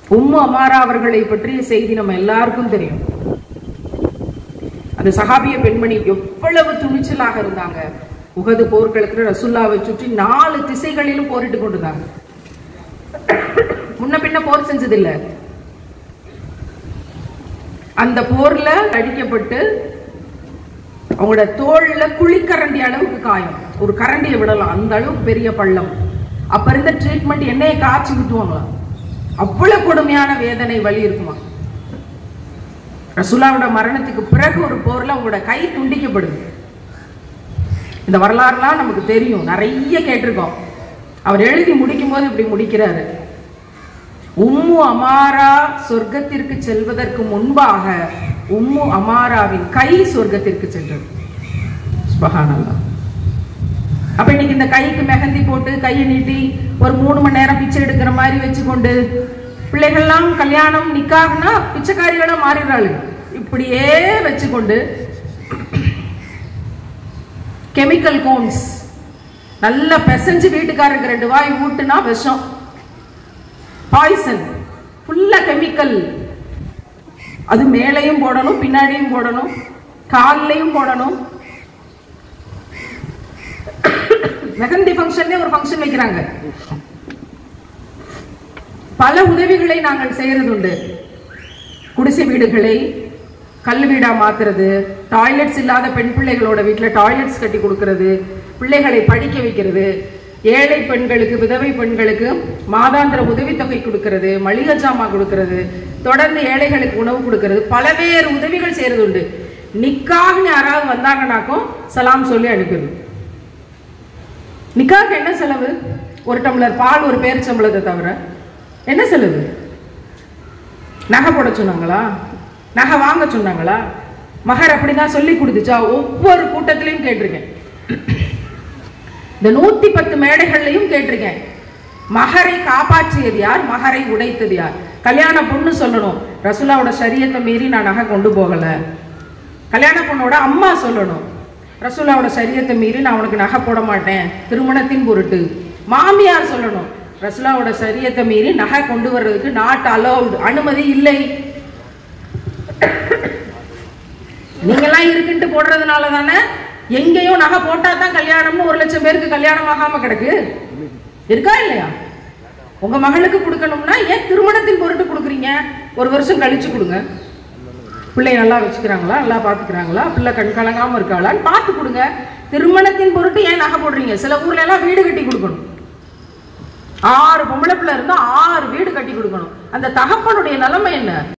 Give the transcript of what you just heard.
உம்மு Amara அவர்களை பற்றிய செய்தி நம்ம எல்லாருக்கும் தெரியும். அந்த சஹாபிய பெண்மணி எவ்வளவு துணிச்சலாக இருந்தாங்க. உஹது போர்க்களத்துல ரசூலுல்லாவை சுற்றி 4 திசைகளிலும் போரிட்டு கொண்டிருந்தாங்க. முன்ன பின்ன போர் செஞ்சது இல்ல. அந்த போர்ல அடிக்கப்பட்டு அவங்களோட தோல்ல குழிக்கரண்டி அளவுக்கு காயம், ஒரு கரண்டியை விடலாம் அந்த அளவுக்கு பெரிய பள்ளம். அப்ப இருந்த ட்ரீட்மெண்ட் எண்ணெயை காய்ச்சி விட்டுவாங்களாம். அவ்வளவு கொடுமையான வேதனை வலி இருக்குமா. ரசூலுல்லாவோட மரணத்துக்கு பிறகு ஒரு போர்ல அவங்களோட கை துண்டிக்கப்படுது. இந்த வரலாறுலாம் நமக்கு தெரியும், நிறைய கேட்டிருக்கோம். அவர் எழுதி முடிக்கும் போது இப்படி முடிக்கிறாரு: உம்மு அமாரா சொர்க்கத்திற்கு செல்வதற்கு முன்பாக உம்மு அமாராவின் கை சொர்க்கத்திற்கு சென்றது. சுப்ஹானல்லாஹ். அப்ப இன்னைக்கு இந்த கைக்கு மெஹந்தி போட்டு கையை நீட்டி ஒரு 3 மணி நேரம் பிச்சை எடுக்கிற மாதிரி வச்சுக்கொண்டு பிள்ளைகள்லாம் கல்யாணம் நிக்காகனா பிச்சைக்காரிகளா மாறிடுறாள். இப்படியே வச்சுக்கொண்டு கெமிக்கல் கோன்ஸ் நல்லா பெசஞ்சு வீட்டுக்காரருக்கு 2 வாய் ஊட்டுனா விஷம், பாய்சன், ஃபுல்லா கெமிக்கல். அது மேலையும் போடணும், பின்னாடியும் போடணும், காலையும் போடணும். மெஹந்தி ஃபங்க்ஷன்ல ஒரு ஃபங்க்ஷன் வைக்கிறாங்க. பல உதவிகளை நாங்கள் செய்யறது உண்டு. குடிசை வீடுகளை கல் வீடா மாத்துறது, டாய்லெட்ஸ் இல்லாத பெண் பிள்ளைகளோட வீட்டுல டாய்லெட்ஸ் கட்டி கொடுக்கறது, பிள்ளைகளை படிக்க வைக்கிறது, ஏழை பெண்களுக்கு விதவை பெண்களுக்கு மாதாந்திர உதவித்தொகை கொடுக்கிறது, மளிகை ஜாமான் கொடுக்கிறது, தொடர்ந்து ஏழைகளுக்கு உணவு கொடுக்கிறது, பலவேறு உதவிகள் செய்யறது உண்டு. நிக்காக யாராவது வந்தாங்கன்னாக்கும் சலாம் சொல்லி அனுப்பிடுது. நிக்காக என்ன செலவு? ஒரு டம்ளர் பால், ஒரு பேரிச்சம்பளத்தை தவிர என்ன செலவு? நகை போட சொன்னாங்களா? நகை வாங்க சொன்னாங்களா? மகர் அப்படிதான் சொல்லி கொடுத்துச்சா? ஒவ்வொரு கூட்டத்திலையும் கேட்டிருக்கேன். இந்த 110 மேடைகள்லையும் கேட்டிருக்கேன். மகரை காப்பாற்றியது யார்? மகரை உடைத்தது யார்? கல்யாண பொண்ணு சொல்லணும், ரசூலுல்லாவோட ஷரியத்தை மீறி நான் நகை கொண்டு போகல. கல்யாண பொண்ணோட அம்மா சொல்லணும், ரசூலுல்லாவோட ஷரியத்தை மீறி நான் உனக்கு நகை போட மாட்டேன் திருமணத்தின் பொருட்டு. மாமியார் சொல்லணும், ரசூலுல்லாவோட ஷரியத்தை மீறி நகை கொண்டு வர்றதுக்கு நாட் அலௌட், அனுமதி இல்லை. நீங்கெல்லாம் இருக்குன்ட்டு போடுறதுனால தானே எங்கேயோ நகை போட்டா தான் கல்யாணம்னு 1 லட்சம் பேருக்கு கல்யாணம் ஆகாம கிடக்கு. இருக்கா இல்லையா? உங்க மகளுக்கு கொடுக்கணும்னா ஏன் திருமணத்தின் பொருட்டு கொடுக்குறீங்க? 1 வருஷம் கழிச்சு கொடுங்க. பிள்ளை நல்லா வச்சுக்கிறாங்களா, நல்லா பாத்துக்கிறாங்களா, பிள்ளை கண் கலங்காம இருக்காளான்னு பார்த்து கொடுங்க. திருமணத்தின் பொருட்டு ஏன் நகை போடுறீங்க? சில ஊர்ல எல்லாம் வீடு கட்டி கொடுக்கணும். 6 பொம்பளை பிள்ளை இருந்தா 6 வீடு கட்டி கொடுக்கணும். அந்த தகப்பனுடைய நிலைமை என்ன?